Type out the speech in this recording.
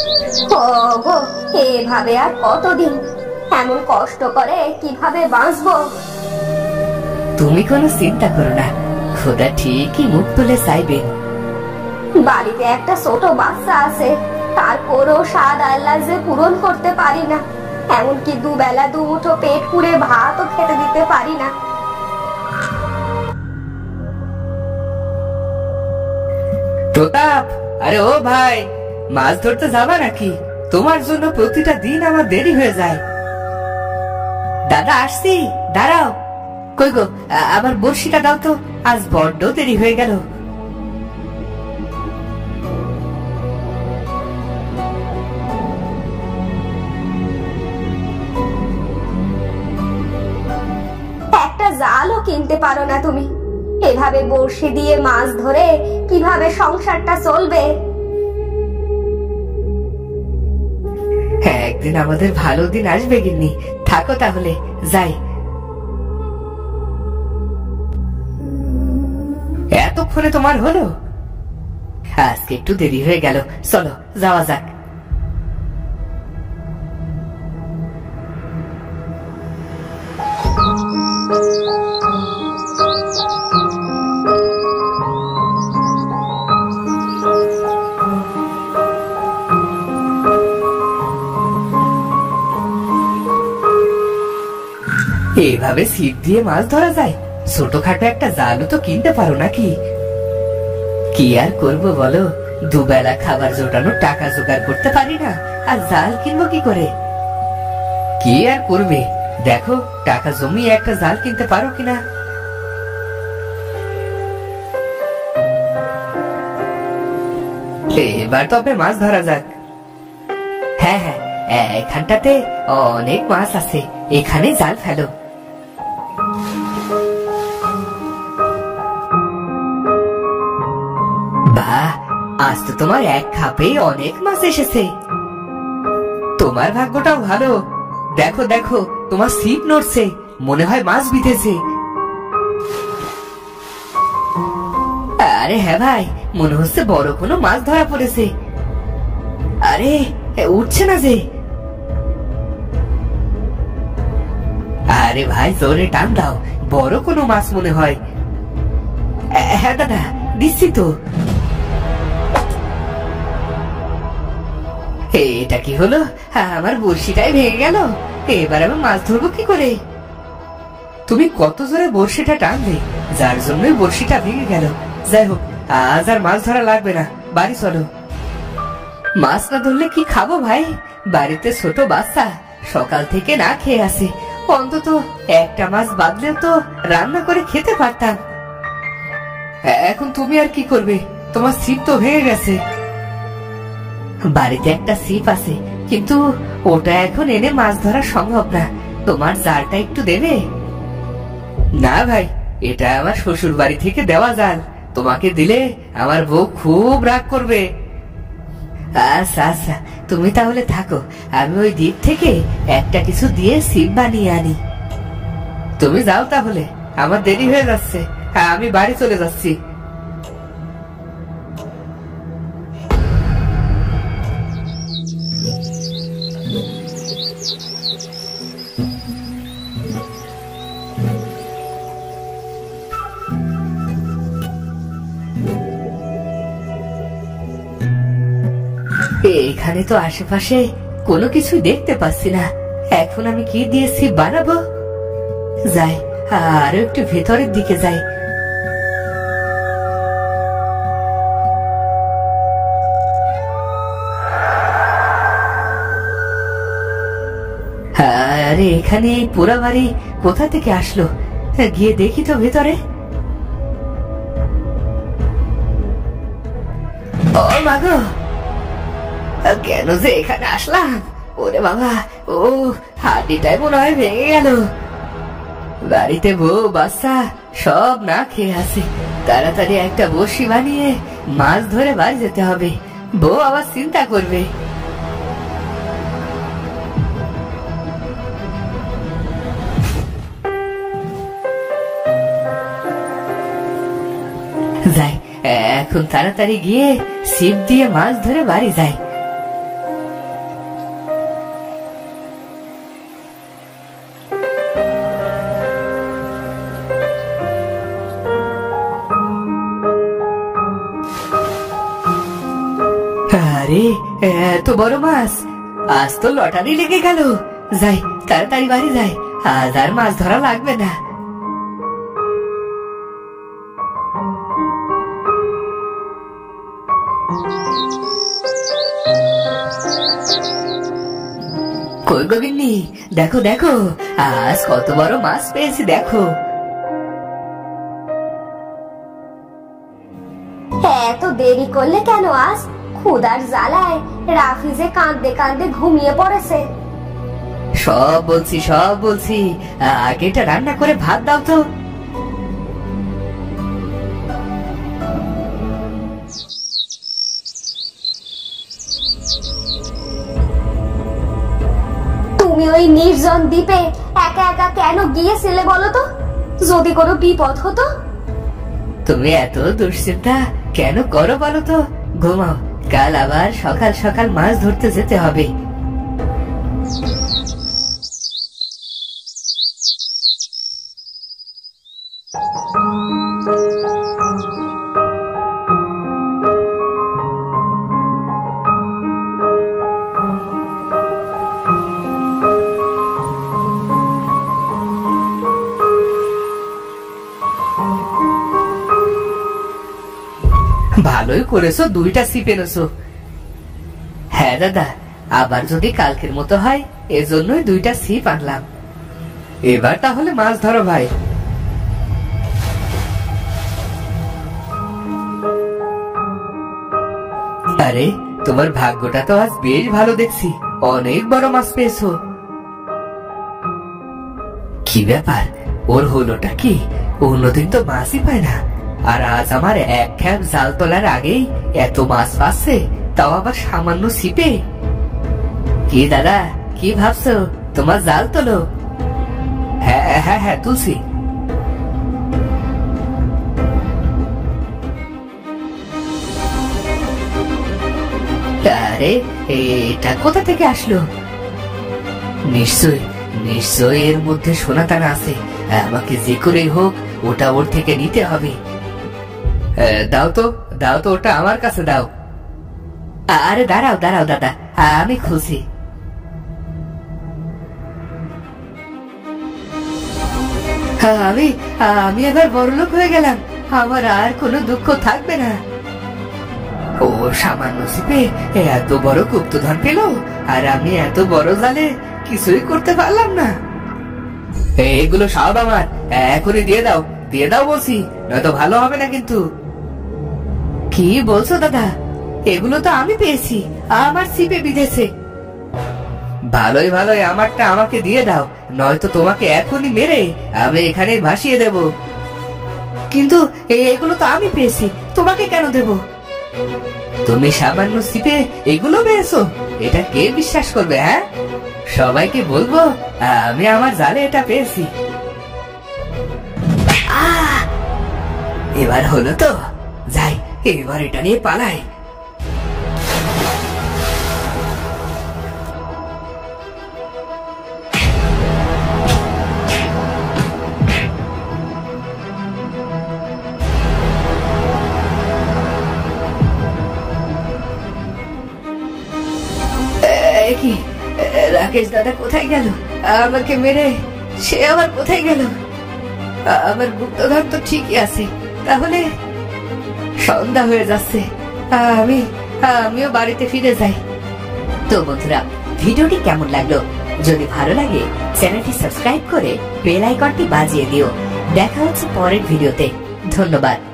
ওগো, এভাবে আর কতদিন? এমন কষ্ট করে কিভাবে বাঁচবো? তুমি কোনো চিন্তা করো না, খোদা ঠিকই মুখ তুলে চাইবেন। বাড়িতে একটা ছোট বাচ্চা আছে, তারপরও স্বাদ আল্লাহ যে পূরণ করতে পারি না। এমনকি দুবেলা দুমুঠো পেট পুড়ে ভাতও খেতে দিতে পারি না। প্রতাপ, আরে ও ভাই, মাছ ধরতে যাবা নাকি? তোমার জন্য প্রতিটা দিন আমার দেরি হয়ে যায়। দাদা আসছি, দাঁড়াও। কই গো, আমার বড়শিটা দাও তো, আজ বড্ড দেরি হয়ে গেল। একটা জালও কিনতে পারো না তুমি। এভাবে বড়শি দিয়ে মাছ ধরে কিভাবে সংসারটা চলবে? হ্যাঁ, একদিন আমাদের ভালো দিন আসবে গিন্নি, থাকো তাহলে, যাই। এতক্ষণে তোমার হলো? আজকে একটু দেরি হয়ে গেল, চলো যাওয়া যাক। এভাবে ছিপ দিয়ে মাছ ধরা যায়? ছোটখাটো একটা জালও তো কিনতে পারো নাকি? কি আর করবো বলো, দুবেলা খাবার জোটানোর টাকা জোগাড় করতে পারি না, আর জাল কিনবো কি করে? কি আর করবে, দেখো টাকা জমিয়ে একটা জাল কিনতে পারো কিনা। এবার তবে মাছ ধরা যাক। হ্যাঁ হ্যাঁ, এখানটাতে অনেক মাছ আছে, এখানে জাল ফেলো। বাহ, আজ তো তোমার এক খাপেই অনেক মাছ এসেছে। তোমার ভাগ্যটাও ভালো, দেখো দেখো তোমার ছিপ নড়ছে, মনে হয় মাছ বিঁধেছে। আরে হ্যাঁ ভাই, মনে হচ্ছে বড় কোনো মাছ ধরা পড়েছে। আরে উঠছে না যে। আরে ভাই জোরে টান দাও, বড় কোনো মাছ মনে হয়। হ্যাঁ দাদা, দিচ্ছি তো। এটা কি হলো, আমার বড়শিটাই ভেঙে গেল। এবার আমি মাছ ধরবো কি করে? তুমি কত জোরে বড়শিটা টানলে, যার জন্যই বড়শিটা ভেঙে গেল। যাই হোক, আজ আর মাছ ধরা লাগবে না, বাড়ি চলো। মাছ না ধরলে কি খাবো ভাই? বাড়িতে ছোট বাচ্চা সকাল থেকে না খেয়ে আসে, অন্তত একটা মাছ বাদলেও তো রান্না করে খেতে পারতাম। এখন তুমি আর কি করবে, তোমার ছিপ তো ভেঙে গেছে। বাড়িতে একটা ছিপ আছে, কিন্তু ওটা এখন এনে মাছ ধরা সম্ভব না। তোমার জালটা একটু দেবে? না ভাই, এটা আমার শ্বশুর বাড়ি থেকে দেওয়া জাল, তোমাকে দিলে আমার বউ খুব রাগ করবে। আচ্ছা আচ্ছা, তুমি তাহলে থাকো, আমি ওই দ্বীপ থেকে একটা কিছু দিয়ে ছিপ বানিয়ে আনি। তুমি যাও তাহলে, আমার দেরি হয়ে যাচ্ছে, আমি বাড়ি চলে যাচ্ছি। এখানে তো আশেপাশে কোনো কিছু দেখতে পাচ্ছি না, এখন আমি কি দিয়ে ছিপ বানাবো? যাই, আরো একটু ভেতরের দিকে যাই। আরে এখানে এই পোড়া বাড়ি কোথা থেকে আসলো? গিয়ে দেখি তো ভেতরে। ও মাগো, কেন যে এখানে আসলাম? ওরে বাবা, ও হাড্ডিটাই মনে হয় ভেঙে গেল। বাড়িতে বউ বাচ্চা সব না খেয়ে আছে, তাড়াতাড়ি একটা বড়শি বানিয়ে মাছ ধরে বাড়ি যেতে হবে, বউ আবার চিন্তা করবে। যাই, এখন তাড়াতাড়ি গিয়ে ছিপ দিয়ে মাছ ধরে বাড়ি যাই। আরে এত বড় মাছ, আজ তো লটারি লেগে গেল। যাই তাড়াতাড়ি বাড়ি যাই, আজ আর মাছ ধরা লাগবে না। কই গো গিন্নি, দেখো দেখো আজ কত বড় মাছ পেয়েছি দেখো। এত দেরি করলে কেন? আজ ক্ষুধার জ্বালায় রাফিজে কাঁদতে কাঁদতে ঘুমিয়ে পড়েছে। সব বলছি, আগে এটা রান্না করে ভাত দাও তো। তুমি ওই নির্জন দ্বীপে একা একা কেন গিয়েছিলে বলো তো? যদি কোনো বিপদ হতো? তুমি এত দুশ্চিন্তা কেন করো বলো তো? ঘুমাও, কাল আবার সকাল সকাল মাছ ধরতে যেতে হবে। ভালোই করেছো, দুইটা ছিপ এনেছো। হ্যাঁ দাদা, আবার যদি কালকের মতো হয় এজন্যই দুইটা ছিপ আনলাম। এবার তাহলে মাছ ধরো ভাই। আরে তোমার ভাগ্যটা তো আজ বেশ ভালো দেখছি, অনেক বড় মাছ পেয়েছো। কি ব্যাপার, ওর হলোটা কি? অন্যদিন তো মাছই পায় না, আর আজ আমার এক খ্যাপ জাল তোলার আগেই এত মাছ পাচ্ছে, তাও আবার সামান্য ছিপে। কি দাদা, কি ভাবছো? তোমার জাল তোলো। হ্যাঁ হ্যাঁ হ্যাঁ তুলছি। আরে এটা কোথা থেকে আসলো? নিশ্চয় এর মধ্যে সোনাদানা আছে। আমাকে যে করেই হোক ওটা ওর থেকে নিতে হবে। দাও তো ওটা আমার কাছে দাও। আরে দাঁড়াও দাদা, আমি খুশি। আমি এবার বড়লোক হয়ে গেলাম, আমার আর কোনো দুঃখ থাকবে না। ও সামান্য ছিপে এত বড় গুপ্তধন পেল, আর আমি এত বড় জালে কিছুই করতে পারলাম না। এগুলো সব আমার, এখনই দিয়ে দাও বলছি, নয়তো ভালো হবে না কিন্তু। কি বলছো দাদা? এগুলো তো আমি পেয়েছি, আমার ছিপে বিঁধেছে। ভালোই আমারটা আমাকে দিয়ে দাও, নয়তো তোমাকে এখনই মেরে আমি এখানে ভাসিয়ে দেব। কিন্তু এগুলো তো আমি পেয়েছি, তোমাকে কেন দেব? তুমি সামান্য ছিপে এগুলো পেয়েছো, এটা কে বিশ্বাস করবে? হ্যাঁ, সবাইকে বলবো আমি আমার জালে এটা পেয়েছি। এবার হলো তো, যাই এবার এটা নিয়ে পালাই। কি রাকেশ দাদা কোথায় গেল? আমাকে মেরে সে আবার কোথায় গেল? আমার গুপ্তধন তো ঠিকই আছে, তাহলে সন্ধ্যা হয়ে যাচ্ছে, আমিও বাড়িতে ফিরে যাই। তো বন্ধুরা, ভিডিওটি কেমন লাগলো? যদি ভালো লাগে চ্যানেলটি সাবস্ক্রাইব করে বেল আইকনটি বাজিয়ে দিও। দেখা হচ্ছে পরের ভিডিওতে। ধন্যবাদ।